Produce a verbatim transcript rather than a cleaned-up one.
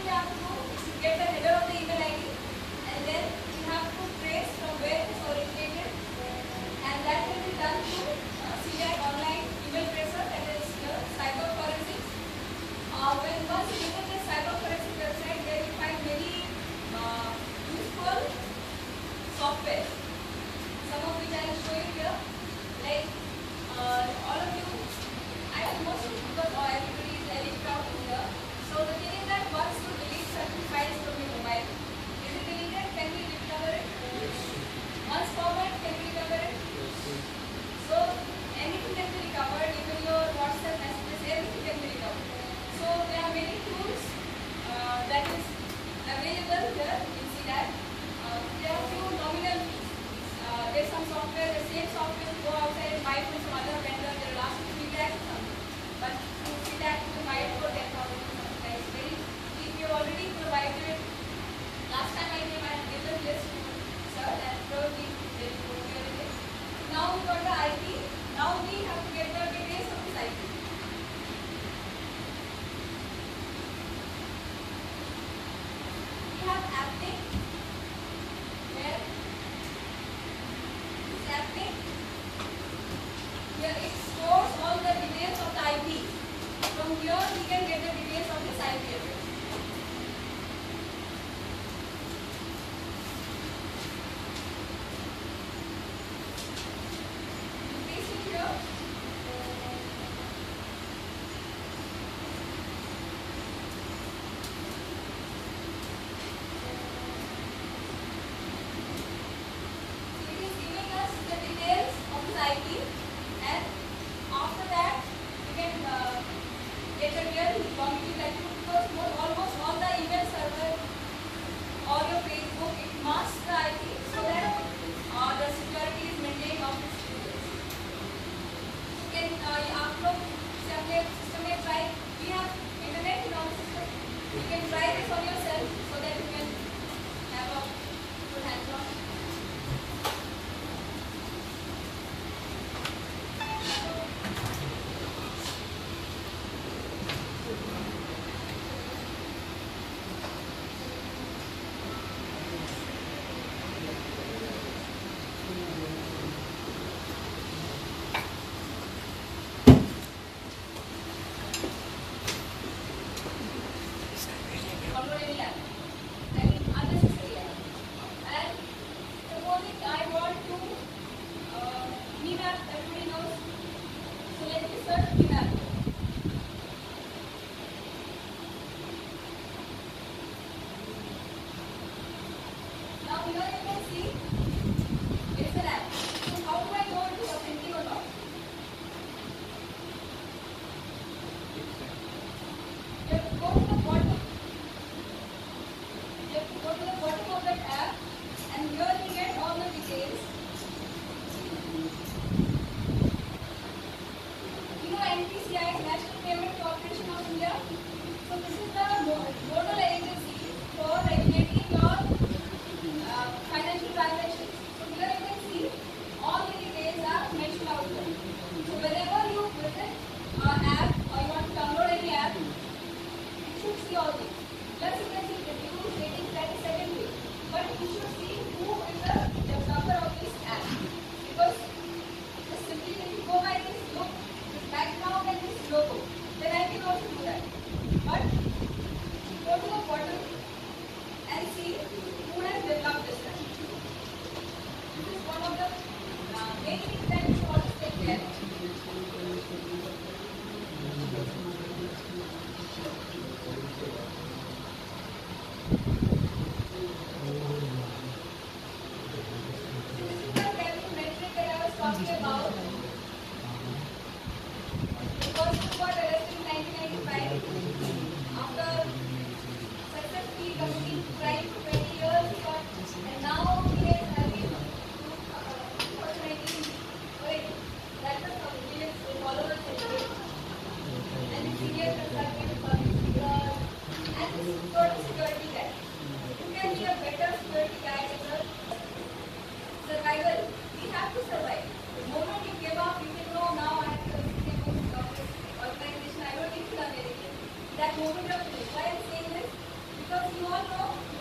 we have to do is to get the header of the email I D, and then we have to trace from where it is originated, and that will be done through uh, C D A C online email tracer, that is uh, cyber forensics. Uh, when once you visit this cyber forensics website, there you find many uh, useful software, some of which I will show you here. Like uh, all of you, I have most of you because uh, everybody is elite crowd in here. So the thing is that once you delete certain files from your mobile, is it deleted? Can we recover it? Once forward, can we recover it? So anything can be recovered, even your WhatsApp messages, everything can be recovered. So there are many tools uh, that is available here in C D A C. Uh, there are few nominal fees. Uh, there's some software, the same software you go outside and buy from some other vendor, they will ask you to feedback or something. But through C D A C, you can buy it for ten thousand or something. It's very cheap. We have already provided it. Last time I came, I had given this to sir, and probably they will go here with it. Now we got the I P. Now we have to get the details of this I P. We have apping. Where? This apping. Here it stores all the details of the I P. From here we can get the details of this I P address. You see here. It is giving us the details of this I P, and after that we can uh, get a real longitude latitude, because most, almost all the email server or your Facebook, it masks the I P so that uh, the security is maintained of its details. You can uh, आप लोग से अपने system में try, we have internet in our system. You can try this on yourself so that you can have a good hands-on. Download any app, I mean unnecessary app. And supposing I want to uh, Meme app, everybody knows. So let me search Meme app. Now here you can see it's an app. So how do I know it is authentic or not? You have to go to the bottom. You have to go to the bottom of that app, and here you get all the details. You know N P C I, National Payment Corporation of India. So this is the nodal agency for regulating your uh, financial transactions. So here you can see all the details are mentioned out here. So whenever you visit an app or you want to download any app, you should see all this. Plus you can see reviews, ratings, that is secondary. But you should see who is the developer of this app. Because just simply if you go by this look, this background and this logo, then I can also do that. But go to the bottom and see who has developed this app. This is one of the uh, main things that you should always take care of. About because he got arrested in nineteen ninety-five after successfully committing crime for twenty years, he got, and now he is having unfortunately wait that was some millions of followers and senior consultant public figures and this sort of security guy. Who can be a better security guy as a survival? We have to survive. The moment you give up, you can know now I have to go to this organization. I don't need to learn anything. That moment of this. Why I'm saying this? because you all know